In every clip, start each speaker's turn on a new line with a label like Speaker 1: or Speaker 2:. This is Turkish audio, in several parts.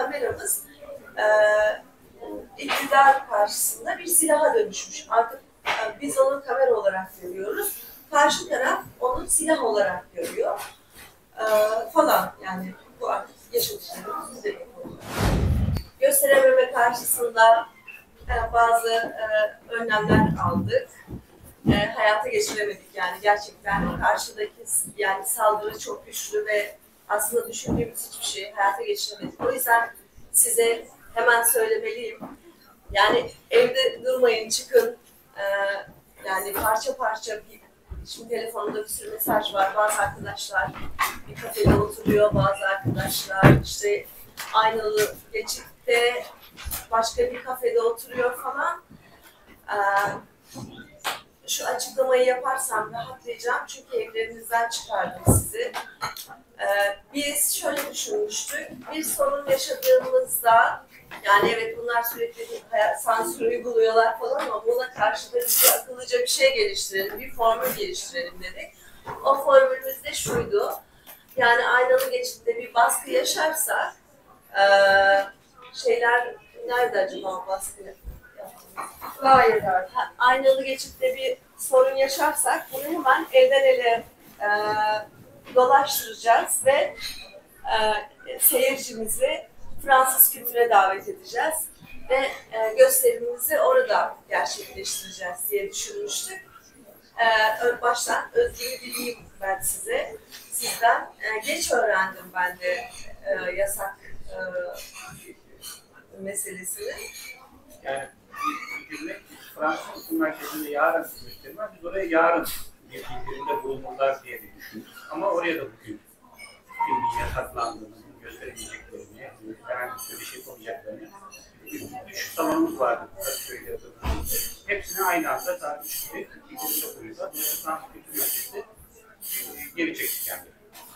Speaker 1: kameramız iktidar karşısında bir silaha dönüşmüş. Artık biz onu kamera olarak görüyoruz. Karşı taraf onu silah olarak görüyor. Falan yani bu artık yaşadıklarımız demek oluyor. Gösterememe karşısında bazı önlemler aldık. Hayata geçiremedik yani gerçekten karşıdaki yani saldırı çok güçlü ve aslında düşündüğümüz hiçbir şeyi hayata geçiremedik. O yüzden size hemen söylemeliyim. Yani evde durmayın, çıkın. Yani parça parça şimdi telefonumda bir sürü mesaj var. Bazı arkadaşlar bir kafede oturuyor, bazı arkadaşlar işte Aynalı Geçit'te başka bir kafede oturuyor falan. Şu açıklamayı yaparsam rahatlayacağım çünkü evlerinizden çıkardım sizi. Biz şöyle düşünmüştük, bir sorun yaşadığımızda, yani evet bunlar sürekli sansür uyguluyorlar falan ama buna karşı da biz akıllıca bir şey geliştirelim, bir formül geliştirelim dedik. O formülümüz de şuydu, yani Aynalı Geçit'te bir baskı yaşarsak, şeyler nerede acaba baskı? Aynalı Geçit'te bir sorun yaşarsak bunu hemen elden ele dolaştıracağız ve seyircimizi Fransız kültüre davet edeceğiz ve gösterimimizi orada gerçekleştireceğiz diye düşünmüştük. Baştan özgürlüğü dileyim ben size. Sizden geç öğrendim ben de yasak meselesini.
Speaker 2: Yani hükümet Fransız Hukuk Merkezi'nde yarın göstermez. Biz oraya yarın bir bildirimde bulunurlar diye de düşündük. Ama oraya da bugün filmin yasaklandığını, gösteremeyeceklerini, herhangi bir şey yapamayacaklarını düşük salonumuz vardı. Kadıköy'de yapılmış. Hepsini aynı anda saat 3'te bildirimde koyuyorlar. Fransız Hukuk Merkezi geri çekti kendini.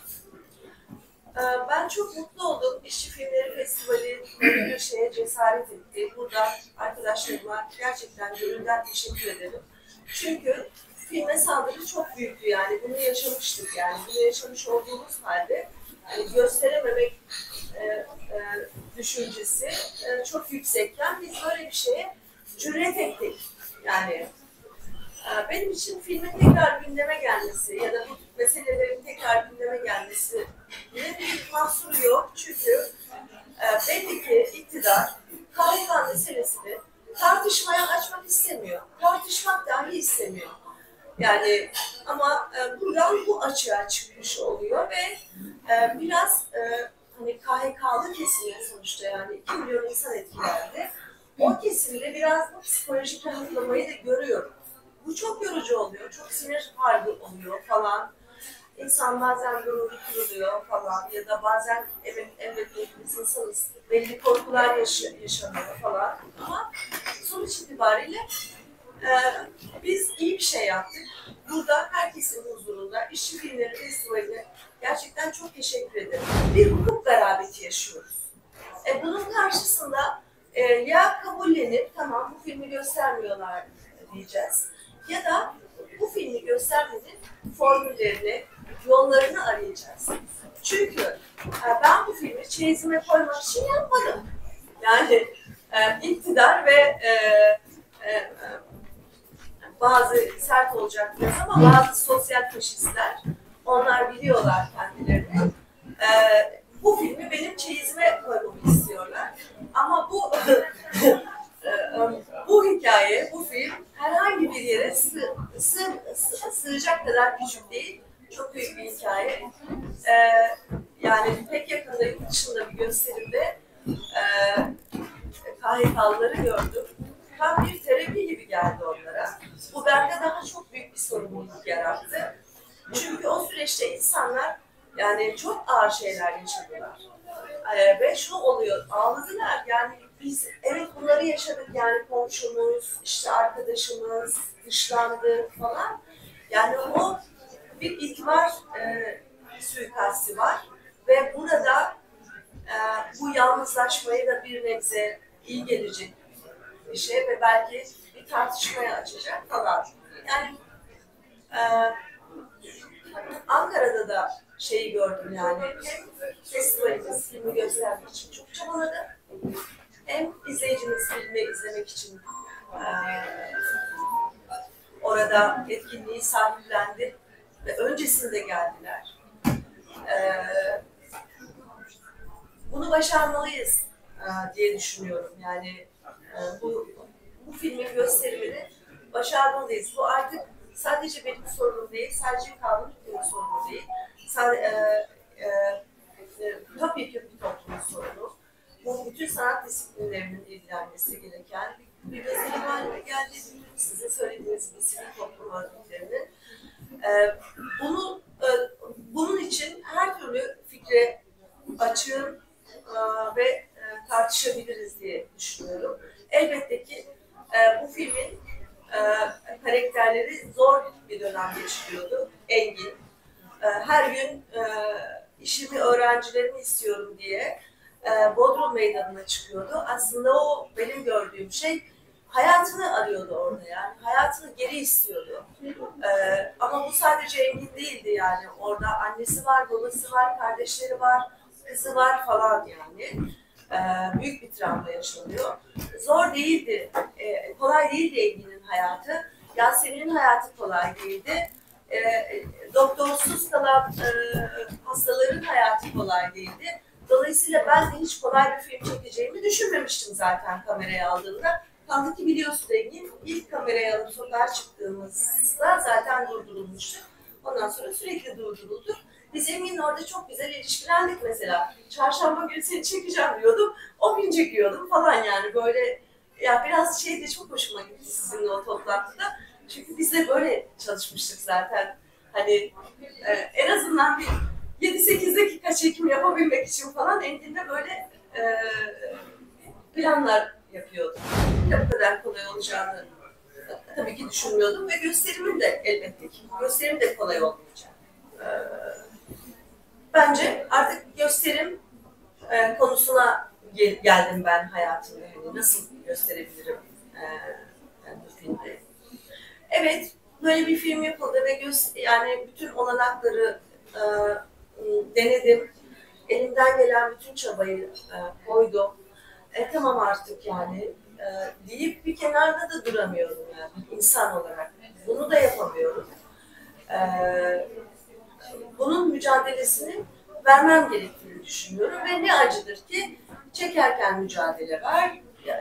Speaker 1: Ben çok mutlu oldum. İşçi Filmleri Festivali böyle bir şeye cesaret etti. Burada arkadaşlarıma gerçekten gönülden teşekkür ederim. Çünkü filme saldırı çok büyüktü yani. Bunu yaşamıştık yani. Bunu yaşamış olduğumuz halde yani gösterememek düşüncesi çok yüksekken biz böyle bir şeye cüret ettik. Yani benim için filmin tekrar gündeme gelmesi ya da bu meselelerin tekrar gündeme gelmesi bir mahsuru yok. Çünkü belli ki iktidar KHK meselesini tartışmaya açmak istemiyor. Tartışmak dahi istemiyor. Yani ama buradan bu açığa çıkmış oluyor ve biraz hani KHK'lı kesimler sonuçta yani 2 milyon insan etkilendi. O kesimde biraz bu psikolojik rahatlamayı da görüyorum. Bu çok yorucu oluyor, çok sinir harbi oluyor falan. İnsan bazen gururu kırılıyor falan ya da bazen evet hepimiz insanız, belli korkular yaşanıyor falan. Ama sonuç itibariyle biz iyi bir şey yaptık. Burada herkesin huzurunda İşçi Filmleri Festivali'ne gerçekten çok teşekkür ederim. Bir hukuk garabeti yaşıyoruz. Bunun karşısında ya kabullenip tamam bu filmi göstermiyorlar diyeceğiz ya da bu filmi göstermenin formüllerini, yollarını arayacağız. Çünkü ben bu filmi çeyizime koymak için yapmadım. Yani iktidar ve bazı sert olacak biraz ama bazı sosyal faşistler, onlar biliyorlar kendilerini. Bu filmi benim çeyizime koymamı istiyorlar. Ama bu hikaye, bu film herhangi bir yere sığacak kadar küçük değil. Çok büyük bir hikaye. Yani pek yakında yurt dışında bir gösterimde KHK'lıları gördüm. Tam bir terapi gibi geldi onlara. Bu bende daha çok büyük bir sorumluluk yarattı. Çünkü o süreçte insanlar yani çok ağır şeyler yaşadılar. Ve şu oluyor, ağladılar. Yani biz evet bunları yaşadık yani komşumuz, işte arkadaşımız dışlandı falan. Yani o bir itibar suikasti var ve burada bu yalnızlaşmayı da bir nebze iyi gelecek bir şey ve belki bir tartışmaya açacak falan. Yani Ankara'da da şeyi gördüm yani. Hem festivalimiz filmi göstermek için çok çabaladı. Hem izleyicimiz filmi izlemek için orada etkinliği sahiplendi ve öncesinde geldiler. Bunu başarmalıyız diye düşünüyorum. Yani bu filmin gösterimini başarmalıyız. Bu artık sadece benim sorunum değil, sadece kanun hükmünün sorunu değil. Tabii ki bir toplumun sorunu. Bu bütün sanat disiplinlerinin ilgilenmesi gereken bir mesele haline geldi. Sizin söylediğiniz bir sivil toplum örgütlerinin. Bunun için her türlü fikre açığım ve tartışabiliriz diye düşünüyorum. Elbette ki bu filmin karakterleri zor bir dönem geçiriyordu. Engin. Her gün işimi öğrencilerimi istiyorum diye Bodrum Meydanı'na çıkıyordu. Aslında o benim gördüğüm şey hayatını arıyordu orada yani. Hayatını geri istiyordu. Ama bu sadece Engin değildi yani. Orada annesi var, babası var, kardeşleri var, kızı var falan yani. Büyük bir travma yaşanıyor. Zor değildi. Kolay değildi Engin'in hayatı. Yasemin'in hayatı kolay değildi. Doktorsuz kalan hastaların hayatı kolay değildi. Dolayısıyla ben de hiç kolay bir film çekeceğimi düşünmemiştim zaten kameraya aldığımda. Kaldı ki biliyorsun Engin, ilk kameraya alıp sokağa çıktığımızda zaten durdurulmuştu. Ondan sonra sürekli durduruldu. Biz Engin'le orada çok güzel ilişkilendik mesela. Çarşamba günü seni çekeceğim diyordum, o gün çekiyordum falan yani böyle. Ya biraz şey de çok hoşuma gitti sizinle o toplantıda. Çünkü biz de böyle çalışmıştık zaten. Hani en azından bir 7-8 dakika çekim yapabilmek için falan Engin'le böyle planlar yapıyordum. Bu kadar kolay olacağını tabii ki düşünmüyordum ve gösterimin de elbette ki gösterim de kolay olmayacak. Bence artık gösterim konusuna geldim ben hayatımda. Yani nasıl gösterebilirim bu filmde. Evet, böyle bir film yapıldı ve yani bütün olanakları denedim. Elimden gelen bütün çabayı koydum. Tamam artık yani deyip bir kenarda da duramıyorum yani insan olarak. Bunu da yapamıyorum. Bunun mücadelesini vermem gerektiğini düşünüyorum ve ne acıdır ki çekerken mücadele var.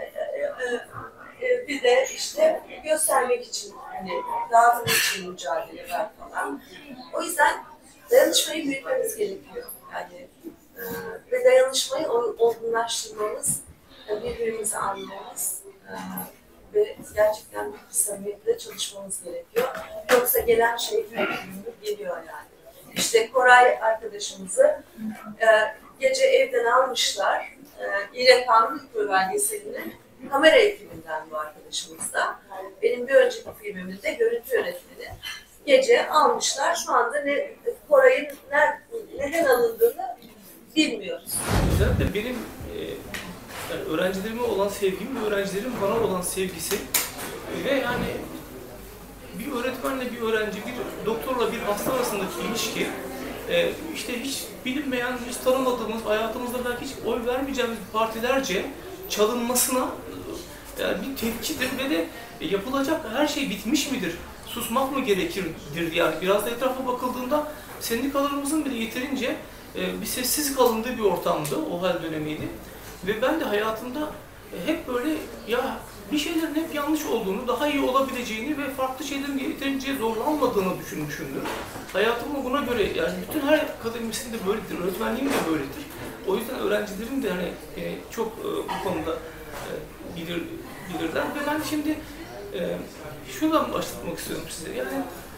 Speaker 1: Bir de işte göstermek için, hani dağıtmak için mücadele var falan. O yüzden dayanışmayı büyütmemiz gerekiyor. Yani ve dayanışmayı olgunlaştırmamız, birbirimizi anlamamız ve gerçekten bir samimiyetle çalışmamız gerekiyor. Yoksa gelen şey büyük geliyor yani. İşte Koray arkadaşımızı gece evden almışlar. Yine kanun hükmü belgeselini kamera ekibinden bu arkadaşımız da. Benim bir önceki filmimin de görüntü yönetmeni. Gece almışlar. Şu anda Koray'ın neden alındığını bilmiyoruz.
Speaker 3: Özellikle benim yani öğrencilerime olan sevgim ve öğrencilerin bana olan sevgisi ve yani bir öğretmenle bir öğrenci, bir doktorla bir hasta arasındaki ilişki işte hiç bilinmeyen, hiç tanımadığımız, hayatımızda belki hiç oy vermeyeceğimiz partilerce çalınmasına yani bir tepkidir ve de yapılacak her şey bitmiş midir? Susmak mı gerekirdir yani biraz da etrafa bakıldığında sendikalarımızın bile yeterince bir sessiz kalındığı bir ortamdı, o hal dönemiydi. Ve ben de hayatımda hep böyle ya bir şeylerin hep yanlış olduğunu, daha iyi olabileceğini ve farklı şeylerin yeterince zorlanmadığını düşünmüşümdür. Hayatımın buna göre yani bütün her akademisinde böyledir, öğretmenliğim de böyledir. O yüzden öğrencilerim de hani çok bu konuda bilirler ve ben şimdi şuradan başlatmak istiyorum size. Yani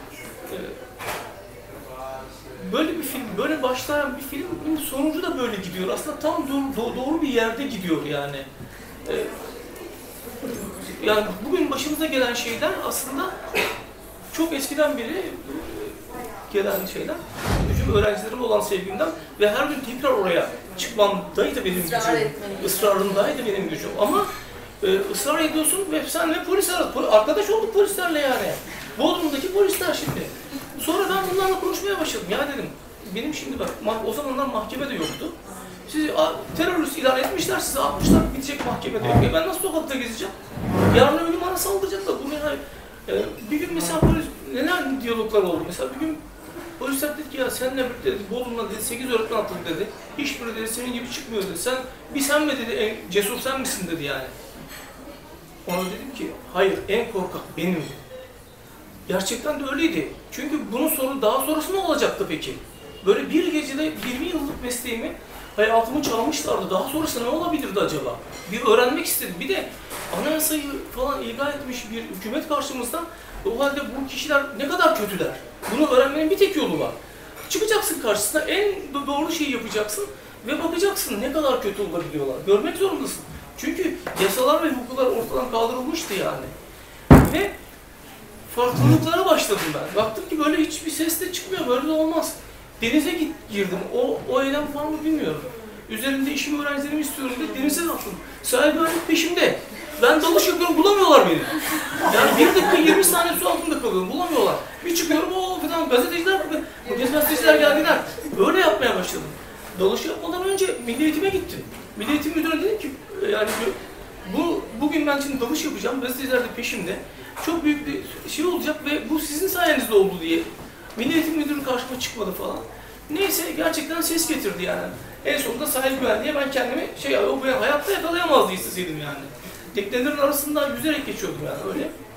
Speaker 3: böyle bir film, böyle başlayan bir filmin sonucu da böyle gidiyor. Aslında tam doğru bir yerde gidiyor yani. Yani bugün başımıza gelen şeyler aslında çok eskiden beri gelen şeyler. Gücüm öğrencilerim olan sevgimden ve her gün tekrar oraya çıkmamdaydı benim gücüm. Israrımdaydı benim gücüm. Ama ısrar ediyorsun ve senle polis arkadaş olduk polislerle yani. Bodrum'daki polisler şimdi. Sonra ben bunlarla konuşmaya başladım. Ya dedim, benim şimdi bak, o zamanlar mahkeme de yoktu. Sizi terörist ilan etmişler, sizi atmışlar, gidecek mahkemede. Ben nasıl sokakta gezeceğim? Yarın öbür gün bana saldıracaklar. Bu yani, bir gün mesela polis, neler diyaloglar oldu. Mesela bir gün polisler dedi ki ya seninle birlikte dedi, Bodrum'da dedi 8 öğretmen atıldı dedi. Hiçbiri dedi senin gibi çıkmıyor dedi. Bir sen mi dedi, en cesur sen misin dedi yani. Ona dedim ki hayır, en korkak benim dedi. Gerçekten de öyleydi. Çünkü bunun sonu daha sonrası ne olacaktı peki? Böyle bir gecede 20 yıllık mesleğimi, hayatımı çalmışlardı. Daha sonrası ne olabilirdi acaba? Bir öğrenmek istedim. Bir de anayasayı falan ilga etmiş bir hükümet karşımızda. O halde bu kişiler ne kadar kötüler? Bunu öğrenmenin bir tek yolu var. Çıkacaksın karşısına, en doğru şeyi yapacaksın ve bakacaksın ne kadar kötü olabiliyorlar. Görmek zorundasın. Çünkü yasalar ve hukuklar ortadan kaldırılmıştı yani. Ve farklılıklara başladım ben. Baktım ki böyle hiçbir ses de çıkmıyor, böyle de olmaz. Denize girdim, o eylem falan mı bilmiyorum. Üzerinde işimi öğrencilerimi istiyorum diye denize attım. Sahil güvenlik peşimde. Ben dalış yapıyorum, bulamıyorlar beni. Yani 1 dakika 20 saniye su altında kalıyorum, bulamıyorlar. Bir çıkıyorum, o falan gazeteciler geldiler. Böyle yapmaya başladım. Dalış yapmadan önce Milli Eğitim'e gittim. Milli Eğitim Müdürü'ne dedim ki, yani bugün ben şimdi dalış yapacağım, gazeteciler de peşimde. Çok büyük bir şey olacak ve bu sizin sayenizde oldu diye. Milli Eğitim Müdürü karşıma çıkmadı falan. Neyse gerçekten ses getirdi yani. En sonunda sahil güvenliğe ben kendimi o hayatta yakalayamazdı isteseydim yani. Teknelerin arasında yüzerek geçiyordum yani öyle.